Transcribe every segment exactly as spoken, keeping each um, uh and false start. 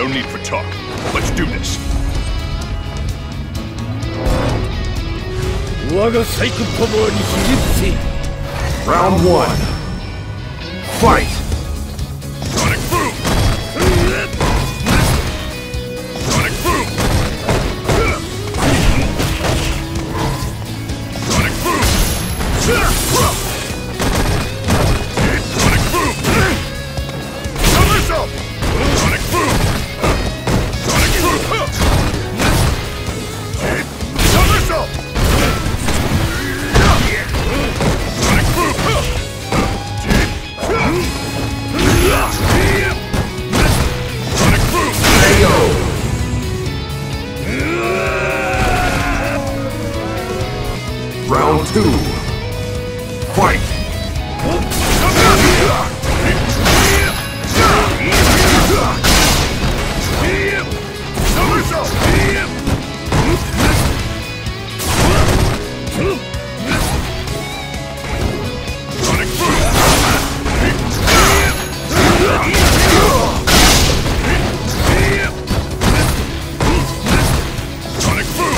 No need for talk. Let's do this. Round one. Fight! Sonic boom! Sonic boom! Sonic boom! Sonic boom! Somersault! Sonic boom! Sonic boom! Somersault! Sonic boom! Sonic boom! K O! Round two. Fight! Somersault! Sonic boom! Sonic boom!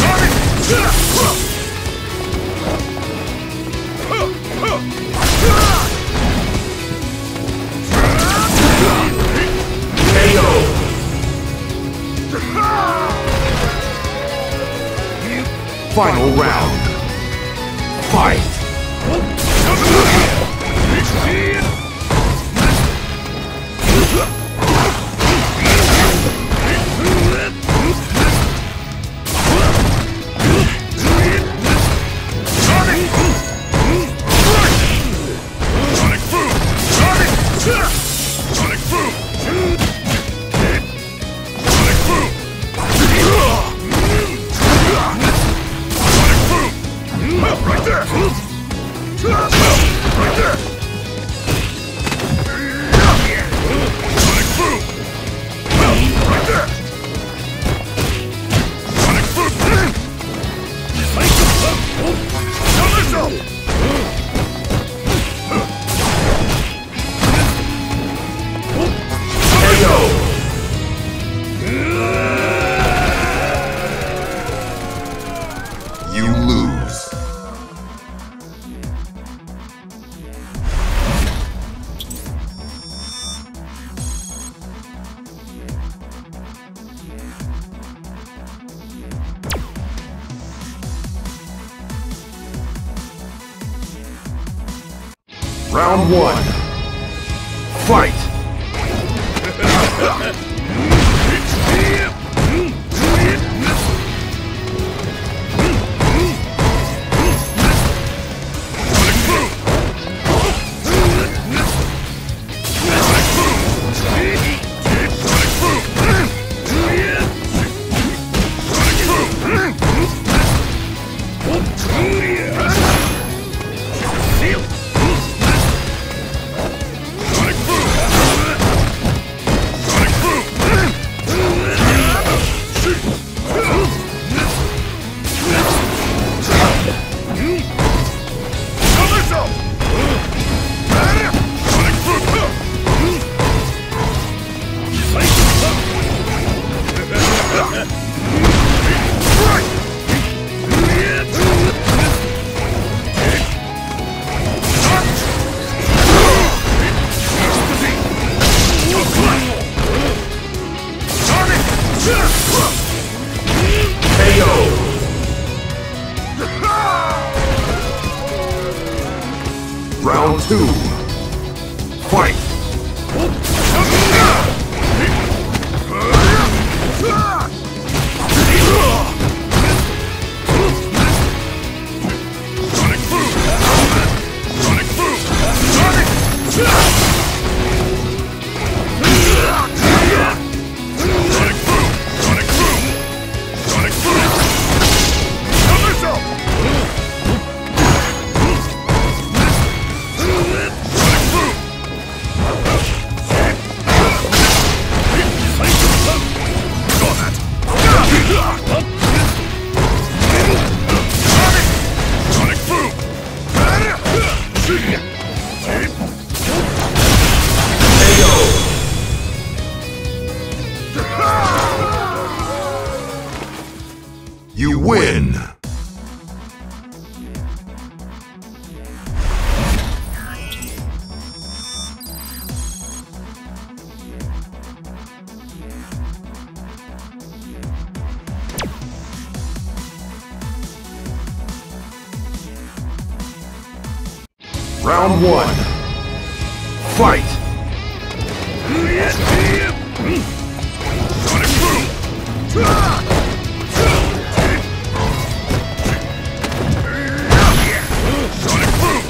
K O! Final round. Fight! Sonic boom! Sonic boom! Sonic boom! Sonic boom! Right there! Right there! Sonic boom! Right there! Sonic boom! Somersault! K O! You lose. Round one. Fight! K O! Round two. Fight! Sonic boom! Sonic boom! Sonic! Sonic boom! Sonic boom! Sonic boom! Somersault! Sonic boom! Round one. Fight! Sonic boom! Sonic boom!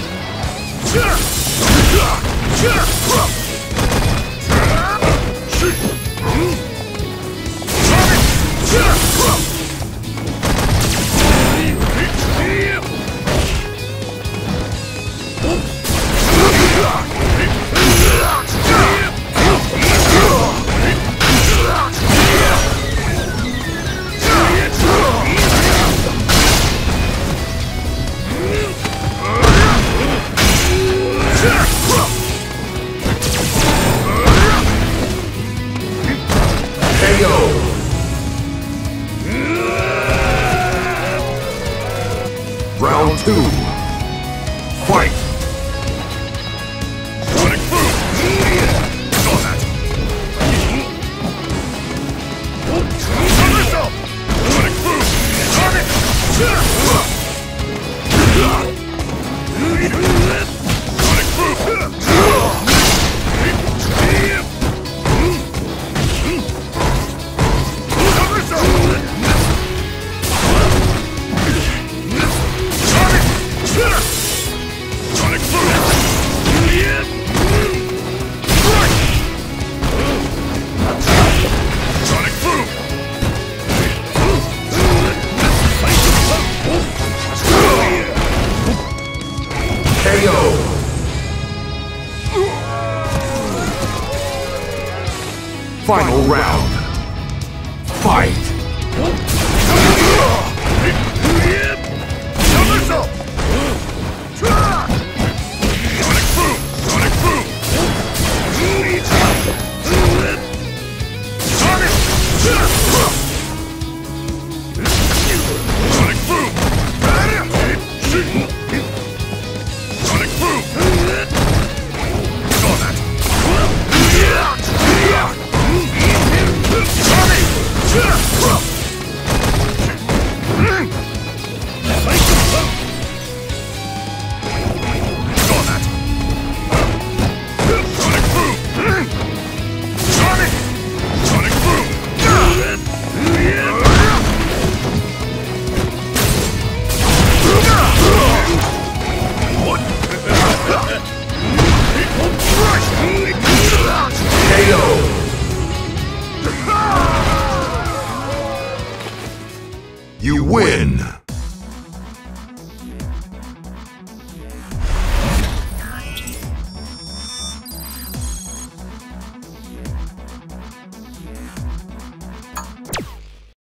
K O! Round two. Fight! Sonic boom! Saw that! Somersault! Sonic boom! Sonic! Sonic boom! K O! Final round. Fight! Somersault! Sonic boom! Sonic boom! Sonic! Sonic boom! Sonic boom! Saw that! K O! You win!